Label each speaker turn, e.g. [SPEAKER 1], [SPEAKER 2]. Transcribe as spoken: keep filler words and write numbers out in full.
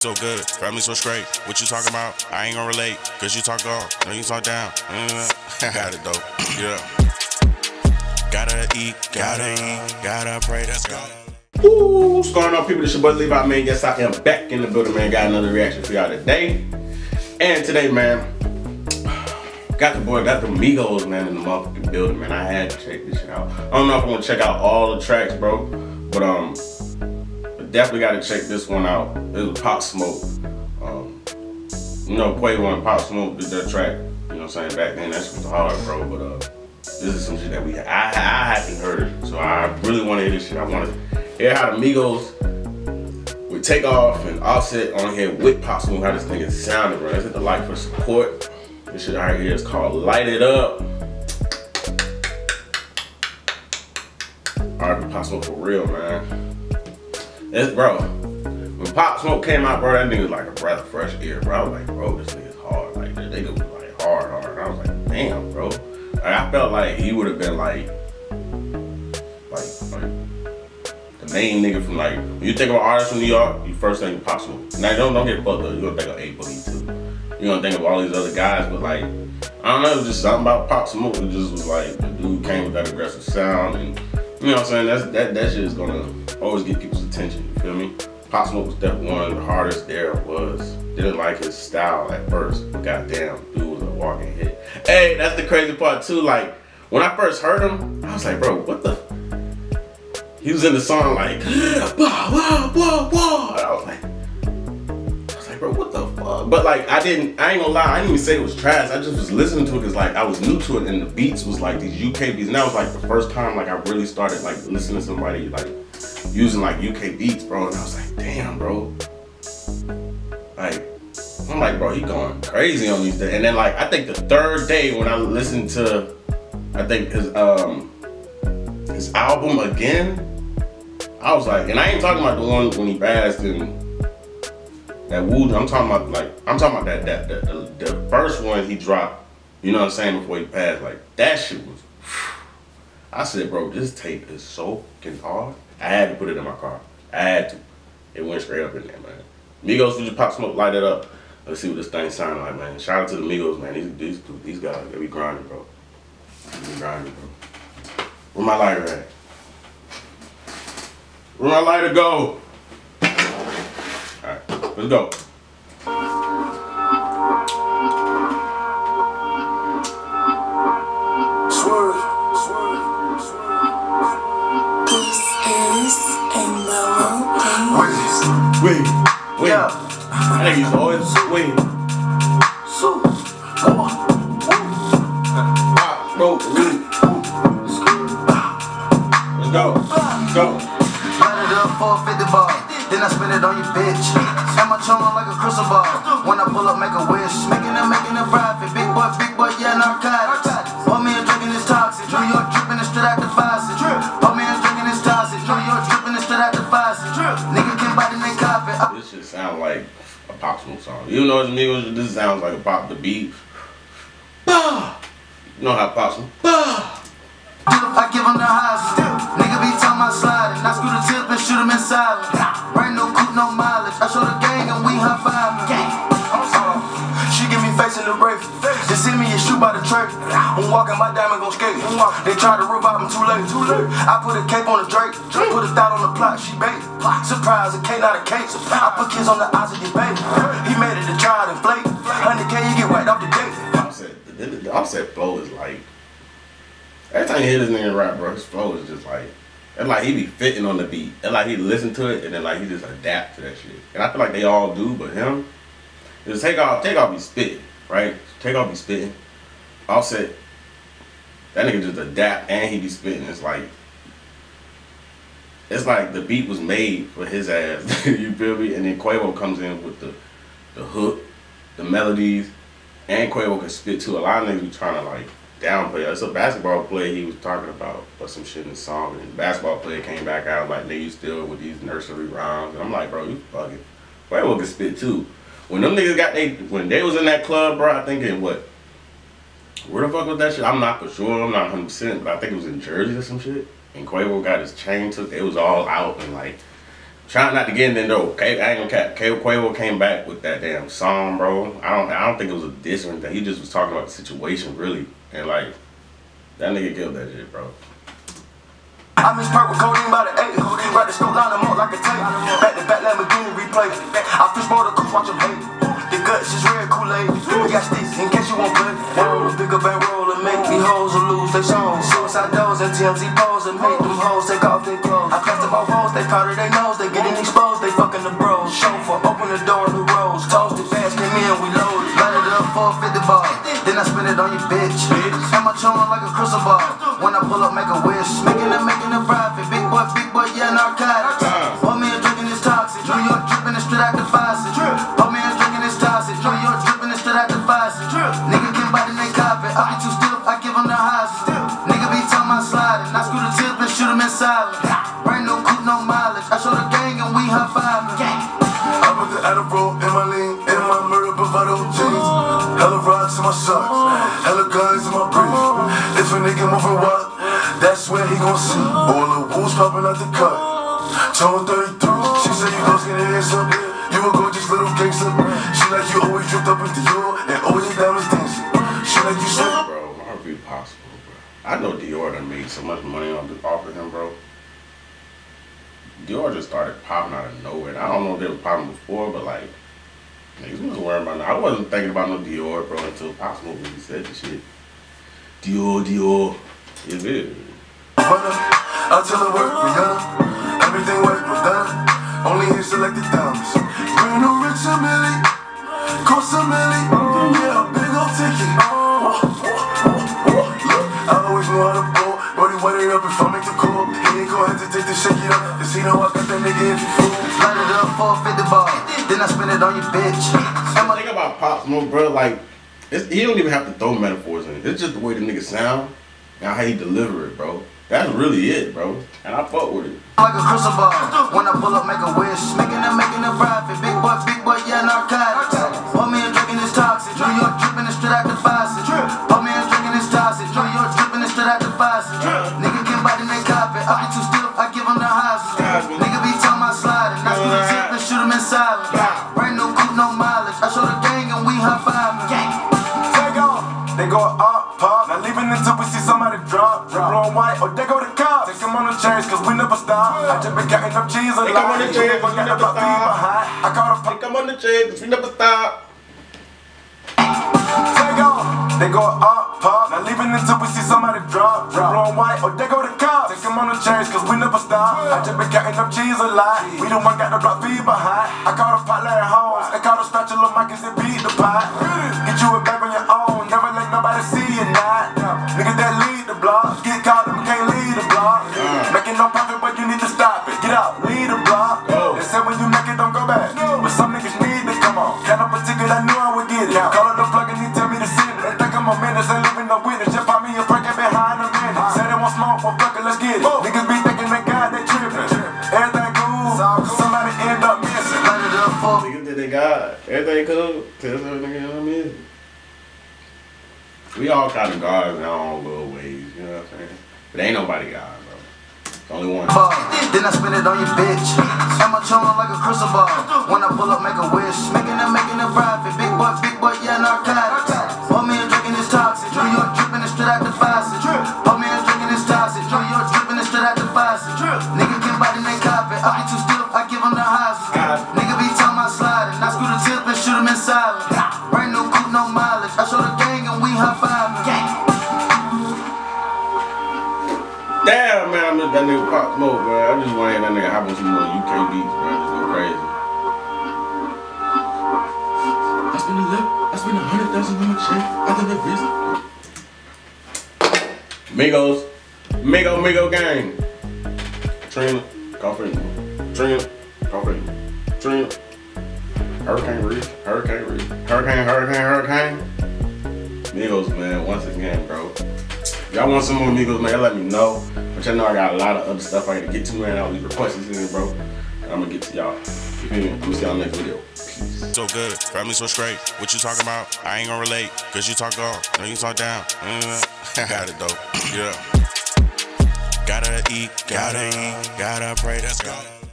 [SPEAKER 1] So good, family so straight. What you talking about? I ain't gonna relate. Cause you talk up, no you talk down. Got it though. Yeah. Gotta eat, gotta eat, gotta pray, that's God.
[SPEAKER 2] Ooh, what's going on, people? This your boy Levi, man. Yes, I am back in the building, man. Got another reaction for y'all today. And today, man, got the boy, got the Migos, man, in the motherfucking building, man. I had to check this shit out. I don't know if I'm gonna check out all the tracks, bro, but um, definitely got to check this one out. It was Pop Smoke. Um, you know, Quavo and Pop Smoke did that track. You know what I'm saying? Back then, that shit was hard, bro. But uh, this is some shit that we I I hadn't heard it, so I really want to hear this shit. I want to hear how the Migos would take off and Offset on here with Pop Smoke. How this thing is sounding, bro. Let's hit the like for support. This shit right here is called Light It Up. Alright, Pop Smoke for real, man. It's, bro, when Pop Smoke came out, bro, that nigga was like a breath of fresh air, bro. I was like, bro, this nigga's hard. Like, they do like hard, hard. I was like, damn, bro. Like, I felt like he would have been like, like, like, the main nigga from like, when you think of an artist from New York, you first think of Pop Smoke. Now, don't, don't get fucked up. You're gonna think of A Boogie too. You're gonna think of all these other guys, but like, I don't know, it was just something about Pop Smoke. It just was like, the dude came with that aggressive sound, and you know what I'm saying? That's, that, that shit is gonna always get people's attention, you feel me? Pop Smoke was definitely one of the hardest there was. Didn't like his style at first, but goddamn, dude was a walking hit. Hey, that's the crazy part too, like, when I first heard him, I was like, bro, what the? He was in the song like, wah, wah, wah, wah. And I was like, I was like, bro, what the fuck? But like, I didn't, I ain't gonna lie, I didn't even say it was trash. I just was listening to it because like, I was new to it and the beats was like these U K beats. And that was like the first time like I really started like listening to somebody like using like U K beats, bro. And I was like, damn, bro. Like, I'm like, bro, he going crazy on these days. And then like, I think the third day when I listened to, I think his, um, his album again, I was like, and I ain't talking about the one when he passed and that Woo. I'm talking about like, I'm talking about that, that, that the, the first one he dropped, you know what I'm saying, before he passed, like that shit was, I said, bro, this tape is so fucking hard. I had to put it in my car. I had to. It went straight up in there, man. Migos, we just Pop Smoke, Light It Up. Let's see what this thing sound like, man. Shout out to the Migos, man. These, these, these guys, they be grinding, bro. They be grinding, bro. Where my lighter at? Where my lighter go? Alright, let's go.
[SPEAKER 3] Swerve, swerve, swerve. This is a mellow thing.
[SPEAKER 2] Wait, wait. Yeah. I think he's always wait.
[SPEAKER 3] So, come on.
[SPEAKER 2] Ah, bro, wait. Let's go. Let's go.
[SPEAKER 4] Light it up for a fifty bar. Then I spin it on your bitch. And my channel like a crystal ball. When I pull up, make a wish. Making it, making it profit. Big boy, big boy, yeah, narcotics. Pour me a drink and it's toxic. New York dripping it straight out the faucet. Pour me a drink and it's toxic. New York dripping it straight out the faucet. Nigga can't bite in their carpet.
[SPEAKER 2] This shit sound like a Pop Smoke song. You know, Migos, this sounds like a Pop the beat. Bah! You know how Pop Smoke? Bah!
[SPEAKER 4] I give him the highs. Nigga be telling my sliding. I screw the tip and shoot him in silence. Brand no coupe, no mileage. I show the gang and we high five. Uh, she give me face in the brake. They see me and shoot by the tray. I'm walking, my diamond gon' skate. They try to revive him too late. Too late. I put a cape on the Drake. Put a thought on the plot. She bait. Surprise, a K not a cake. I put kids on the eyes of your baby. He made it a child and flake. one hundred K, you get wiped off the date.
[SPEAKER 2] Offset, the, the, the Offset flow is like, every time you hear this nigga rap, bro, his flow is just like, it's like he be fitting on the beat. It's like he listen to it and then like he just adapt to that shit. And I feel like they all do, but him, just take off, take off be spitting, right? Take off be spitting. Offset, that nigga just adapt and he be spitting. It's like, it's like the beat was made for his ass. You feel me? And then Quavo comes in with the, the hook, the melodies, and Quavo can spit too. A lot of niggas be trying to like downplay. It's a basketball player he was talking about or some shit in the song, and the basketball player came back out like, nigga, you still with these nursery rhymes. And I'm like, bro, you fucking Quavo can spit too. When them niggas got they, when they was in that club, bro, I think in what, where the fuck was that shit? I'm not for sure, I'm not one hundred percent, but I think it was in Jersey or some shit. And Quavo got his chain took, it was all out, and like, Trying not to get in there though. K, I ain't gonna cap. K, Quavo came back with that damn song, bro. I don't, I don't think it was a diss or anything. He just was talking about the situation, really, and like that nigga killed that shit, bro.
[SPEAKER 4] I miss purple codeine by the eight. Right the scope, line them up like a tape. Back to back Lamborghini replay. I fish more the coupe, watch them hate. The guts is red Kool-Aid. We got sticks in case you won't play. Roll a bigger bankroll and make these hoes and lose they songs. Suicide doors and T M Z pose and make them hoes take off their clothes. I press the both hoes, they powder their nose, they getting exposed, they fucking the bros. Chauffeur, open the door and the rolls. Toasted fast, came in, we loaded. Light it up for a fifty ball. Then I spin it on your bitch. And my chillin' like a crystal ball. When I pull up, make a wish. Making it, making it profit. Big boy, big boy, yeah, narcotics. Pour me a drink and it's toxic. New York drippin' and straight out the faucet. Pour me a drink and it's toxic. New York drippin' and straight out the faucet. Nigga get body, they cop it. I be too stiff, I give them the hostage. Nigga be telling my sliding. I screw the tip and shoot him in silence. Brand no coupe, no mileage. I show the gang and we high five. I put the Adderall in my lean, in my murder bravado jeans. Hella rocks in my socks, hella guns in my brief. If a nigga moving wild, that's when he gon' see all the wolves popping out the cut. Tone thirty-three, she said you gon' get it some. You a gorgeous little gangster. She like you always dripped up in Dior and always diamonds dancing. She like you said,
[SPEAKER 2] bro, how be possible, bro? I know Dior done made so much money on off of him, bro. Dior just started popping out of nowhere. I don't know if they were popping before, but like, niggas wasn't worrying about that. I wasn't thinking about no Dior, bro, until Pop Smoke when he said the shit. Dior, Dior. It is. I tell her work, Rihanna. Everything work, Madonna. Only here selected diamonds. Bring no rich a milli. Cost a milli. Yeah, a big old ticket. I always know how to blow. Brody, wet it up if I make the call. He ain't gonna hesitate to shake it up. Cause he know I got that nigga if you fool. Light it up for a fifty ball. Then I spin it on your bitch. And my thing about Pop Smoke, bro, like, it's, he don't even have to throw metaphors in it. It's just the way the nigga sound and how he deliver it, bro. That's really it, bro. And I fuck with it. Like a crystal ball. When I pull up, make a wish. Making it, making it profit. Big boy, big boy, yeah, narcotics. Pour me a drink and it's toxic. New York drippin' and straight out the faucet. Pour me a drink and it's toxic. New York drippin' and straight out the faucet. Nigga get body, they cop it. I be too stiff, I give them the hostage. Nigga be telling my sliding. I screw the tip and shoot him in silence. Brand no coupe, no mileage. I show the gang and we high five. Take off. They go up, pop. Not leaving until we see somebody drop. Drip blowing white, or they go to cops. Take them on the chairs, cause we never stop. I just been counting up cheese a lot. Take them on the chairs, cause we never stop. I caught a pop. Take them on the chairs, cause we never stop. Take off. They go up, pop. Not leaving until we see somebody drop. Drip blowing white, or they go to cops. Take them on the chairs, cause we never stop. I just been counting up cheese a lot. We the one got the block feed behind. I caught a pot Larry Holmes. I caught a spatula mic as it beat the pot. Get you a bag on your own. Never let nobody see you not. Niggas that lead the block. Get caught up, can't lead the block. Making no profit, but you need to stop it. Get out, lead the block. They said when you make it, don't go back. But some niggas need to come on. Count up a ticket, I knew I would get it. Call up the plug and he tell me to send it. They think I'm a menace, ain't living no witness. Just pop me a break and behind a minute. Say they want smoke, well fuck it, let's get it. Niggas be thinking they God, they tripping. Everything cool, somebody end up missing. Light it up for niggas think they God. Everything cool, tell some niggas I'm missing. We all kind of gods in our own little ways, you know what I'm saying? But ain't nobody God, bro. It's only one. Then I spin it on your bitch. And my chillin' like a crystal ball. When I pull up, make a wish. Making it, making it profit. Big boy, big boy, yeah, narcotics. Pour me a drink and it's toxic. New York drippin' and straight out the faucet. Pour me a drink and it's toxic. New York drippin' and straight out the faucet. Nigga get body, they cop it. I be too stiff, I give them the hostage. Nigga be telling my sliding. I screw the tip and shoot him in silence. Brand no coupe, no mileage. I show the gang and we high five. Damn, man, I miss that nigga Pop Smoke, bro. I just want to hear that nigga hop on some more U K beats, bro. Just go crazy. I spent a lip, I spent a hundred thousand on my check. I think that reason. Migos, Migo, Migo gang. Trina, coffee. Trina, coffee. Trina. Hurricane Reed, Hurricane Reed. Hurricane, Hurricane, Hurricane. Migos, man, once again, bro. Y'all want some more Migos, man, let me know. But y'all know I got a lot of other stuff I gotta get to, man. All these requests in here, bro. And I'm gonna get to y'all. You feel me? I'm gonna see y'all next video. Peace.
[SPEAKER 1] So good, family so straight. What you talking about? I ain't gonna relate. Cause you talk up, no you talk down. Got it though. Yeah. Gotta eat, gotta eat, gotta pray, that's gotta.